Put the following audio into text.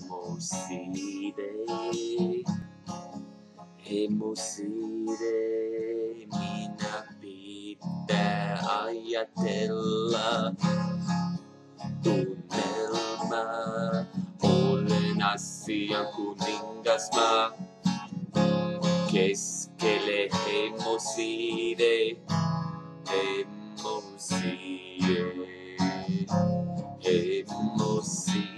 Hemoside, minä pitää ajatella tunnelmaa. Olen asian kuningas mä keskelle hemoside, hemoside, hemoside.